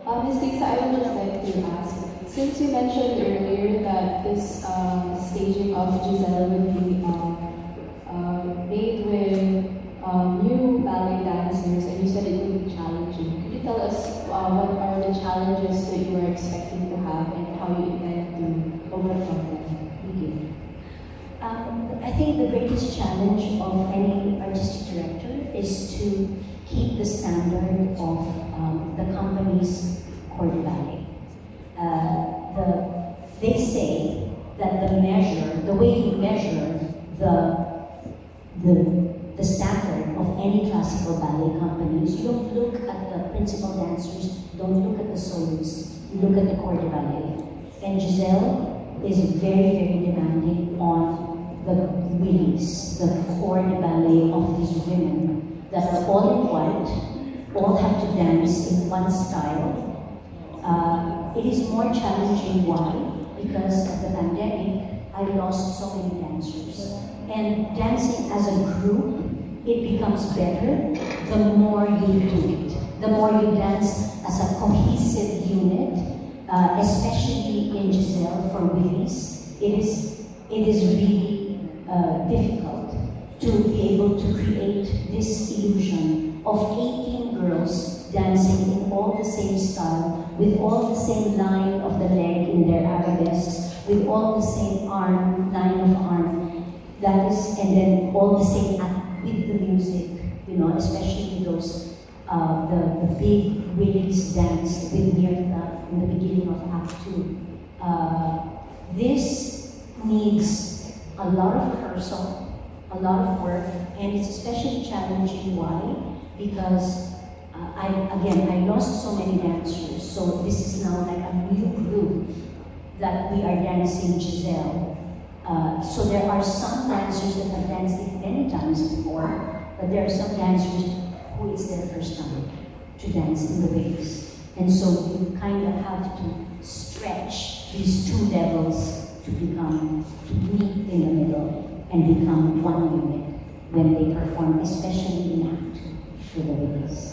Ms. Lisa, I would just like to ask, since you mentioned earlier that this staging of Giselle would be made with new ballet dancers, and you said it would be challenging. Could you tell us what are the challenges that you are expecting to have and how you intend to overcome them? Thank you. I think the greatest challenge of any artistic director is to keep the standard of the company's corps de ballet. They say that the way you measure the standard of any classical ballet company is you don't look at the principal dancers, don't look at the soloists, you look at the corps de ballet. And Giselle is very, very demanding on the willies, the corps de ballet of these women that are all in white, all have to dance in one style. It is more challenging. Why? Because of the pandemic, I lost so many dancers. And dancing as a group, it becomes better the more you do it. The more you dance as a cohesive unit, especially in Giselle for willies, it is really difficult to be able to create this illusion of 18 girls dancing in all the same style, with all the same line of the leg in their arabesques, with all the same line of arm, that is, and then all the same with the music, you know, especially those, the big willies dance with Mirtha in the beginning of Act 2. This needs a lot of rehearsal, a lot of work, and it's especially challenging. Why? Because I lost so many dancers, so this is now like a new group that we are dancing Giselle. So there are some dancers that have danced it many times before, but there are some dancers who it's their first time to dance in the waves. And so you kind of have to stretch these two levels to meet in the middle and become one unit when they perform, especially in Act 2 for the waves.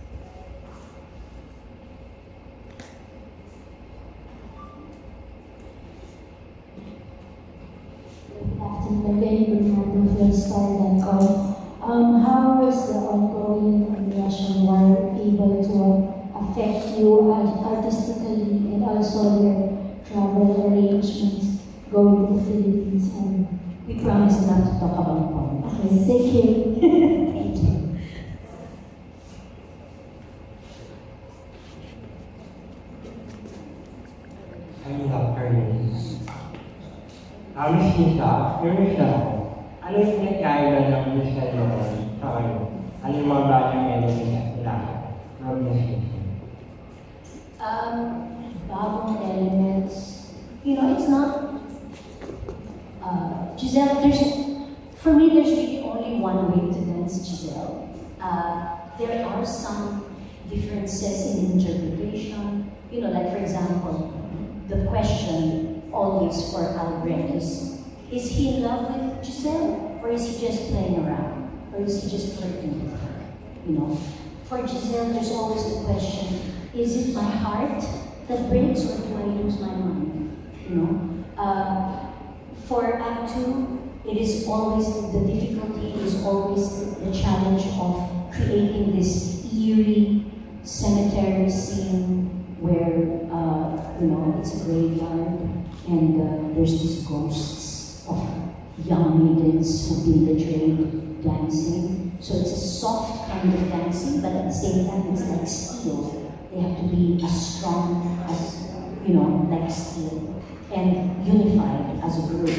Magdalene Bernardo for Star.com. How was the ongoing Russian war able to affect you artistically and also your travel arrangements going to the Philippines? And we promise not to talk about politics. Okay, thank you. Thank you. Miss Lisa, curious ako, ano yung pinagkaiba ng Miss Leon sa kayo? Ano yung mga bagong elements nila from Miss Lisa? Bagong elements, you know, it's not, Giselle, for me there's really only one way to dance Giselle. There are some differences in interpretation, you know, like for example, the question always for Albrecht is he in love with Giselle, or is he just playing around, or is he just flirting with her? You know, for Giselle, there's always the question: is it my heart that breaks, or do I lose my mind? You know, for Act 2, it is always the difficulty is always the challenge of creating this eerie cemetery scene where you know, it's a graveyard. And there's these ghosts of young maidens who've been betrayed dancing. So it's a soft kind of dancing, but at the same time it's like steel. They have to be as strong as, you know, like steel. And unified as a group.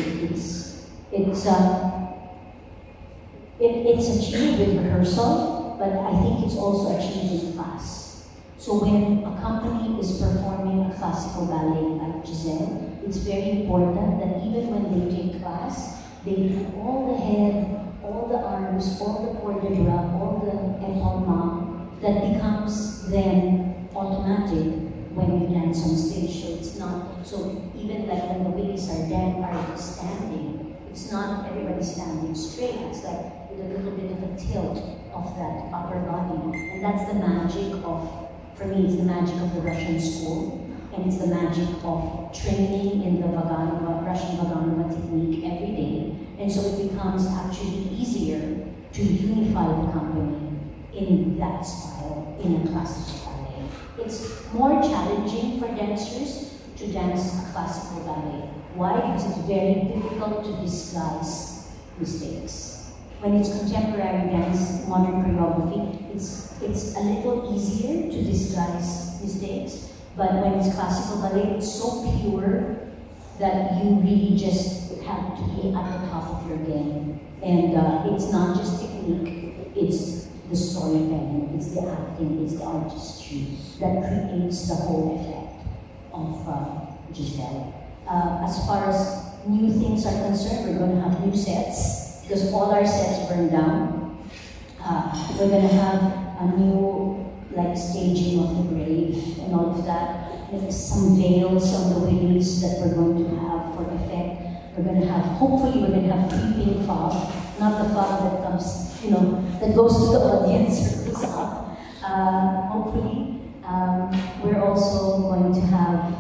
It's achieved with rehearsal, but I think it's also achieved in class. So when a company is performing a classical ballet like Giselle, it's very important that even when they take class, they do all the head, all the arms, all the corps de bras, all the épaulement, that becomes then automatic when you dance on stage. So it's not, so even like when the willies are standing, it's not everybody standing straight, it's like with a little bit of a tilt of that upper body. And that's the magic of For me, it's the magic of the Russian school, and it's the magic of training in the Russian Vaganova technique every day. And so it becomes actually easier to unify the company in that style, in a classical ballet. It's more challenging for dancers to dance a classical ballet. Why? Because it's very difficult to disguise mistakes. When it's contemporary dance, modern choreography, it's a little easier to disguise mistakes. But when it's classical ballet, it's so pure that you really just have to be at the top of your game. And it's not just technique, it's the storytelling, it's the acting, it's the artistry that creates the whole effect of Giselle. As far as new things are concerned, we're going to have new sets, because all our sets burned down. We're going to have a new staging of the grave and all of that. There's some veils on the wings that we're going to have for effect. We're going to have, hopefully we're going to have creeping fog, not the fog that comes, that goes to the audience or goes up. Hopefully, we're also going to have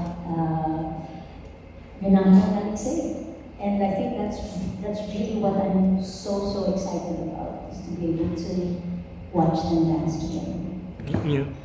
Renato and Alexei. And I think that's really what I'm so excited about, is to be able to watch them dance together. Thank you.